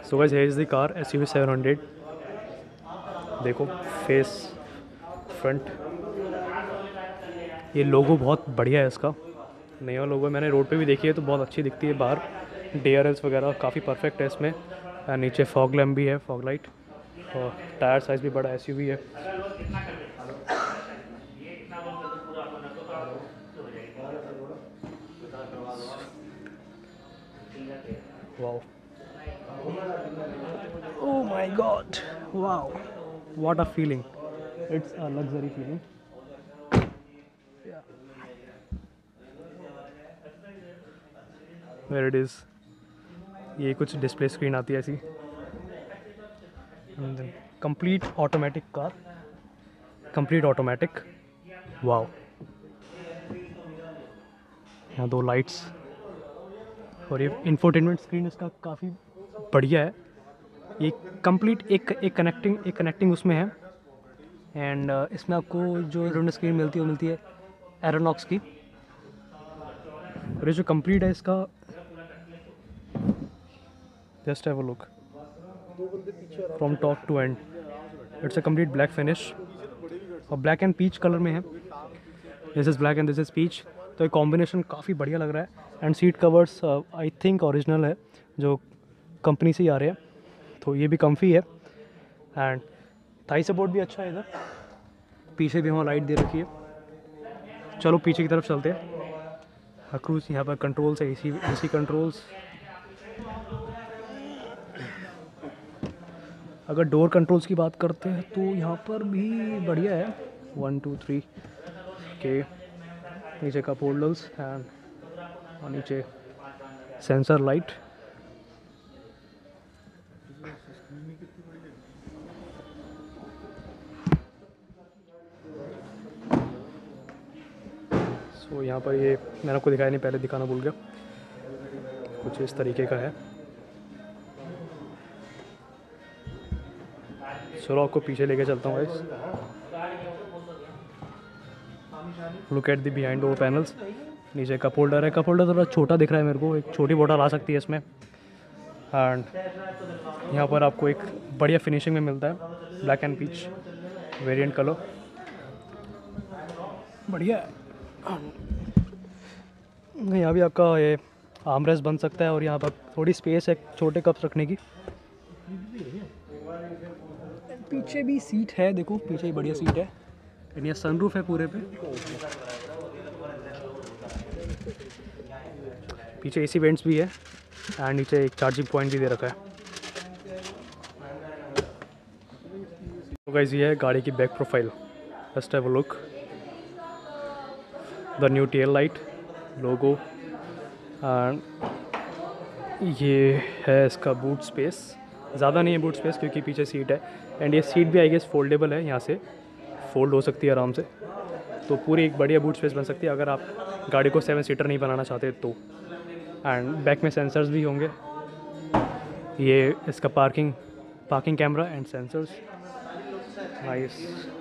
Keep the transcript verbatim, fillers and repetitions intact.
So guys here is the car S U V seven hundred. देखो face, front, ये logo बहुत बढ़िया है इसका, नया लोगो मैंने रोड पे भी देखी है तो बहुत अच्छी दिखती है बाहर। डी आर एल्स वगैरह काफ़ी परफेक्ट है इसमें। नीचे फॉग लैम्प भी है, फॉग लाइट, और टायर साइज़ भी बड़ा एस यू वी है। Wow, oh my god, wow, what a feeling, it's a luxury feeling, yeah, where it is, ये कुछ डिस्प्ले स्क्रीन आती है ऐसी, and then complete automatic car, complete automatic, wow. यहाँ दो लाइट्स, और ये इंफोटेनमेंट स्क्रीन इसका काफ़ी बढ़िया है। ये कंप्लीट एक एक कनेक्टिंग एक कनेक्टिंग उसमें है, एंड uh, इसमें आपको जो रिंड स्क्रीन मिलती है वो मिलती है एरोनॉक्स की। और ये जो कंप्लीट है इसका, just have a look from top to end, it's a complete black finish, और ब्लैक एंड पीच कलर में है। This is black and this is peach, तो ये कॉम्बिनेशन काफ़ी बढ़िया लग रहा है। And seat covers I think original है, जो कंपनी से ही आ रहे हैं, तो ये भी कम्फी है। एंड थाई सपोर्ट भी अच्छा है इधर, पीछे भी वहाँ लाइट दे रखी है। चलो पीछे की तरफ चलते हैं। क्रूज, यहाँ पर कंट्रोल्स है, एसी एसी कंट्रोल्स। अगर डोर कंट्रोल्स की बात करते हैं तो यहाँ पर भी बढ़िया है, वन टू थ्री के, नीचे कप होल्डर्स एंड और नीचे सेंसर लाइट। सो so, यहाँ पर ये मैंने आपको दिखाया नहीं, पहले दिखाना भूल गया, कुछ इस तरीके का है। चलो आपको पीछे लेके चलता हूँ guys. Look at the behind door panels. नीचे कप होल्डर है, कप होल्डर थोड़ा छोटा दिख रहा है मेरे को, एक छोटी बोतल आ सकती है इसमें। एंड यहाँ पर आपको एक बढ़िया फिनिशिंग में मिलता है, black and peach variant colour, बढ़िया है। यहाँ भी आपका ये आर्मरेस्ट बन सकता है, और यहाँ पर थोड़ी स्पेस है छोटे कप्स रखने की। पीछे भी सीट है, देखो पीछे ही बढ़िया सीट है, एंड ये सनरूफ है पूरे पे। पीछे एसी वेंट्स भी है, एंड नीचे एक चार्जिंग पॉइंट भी दे रखा है। तो गाइस ये है गाड़ी की back profile, just have a look, the new tail light logo, and ये है इसका बूट स्पेस। ज़्यादा नहीं है बूट स्पेस क्योंकि पीछे सीट है, एंड ये सीट भी आई गेस फोल्डेबल है, यहाँ से फोल्ड हो सकती है आराम से, तो पूरी एक बढ़िया बूट स्पेस बन सकती है अगर आप गाड़ी को सेवन सीटर नहीं बनाना चाहते तो। एंड बैक में सेंसर्स भी होंगे, ये इसका parking parking camera and sensors, nice.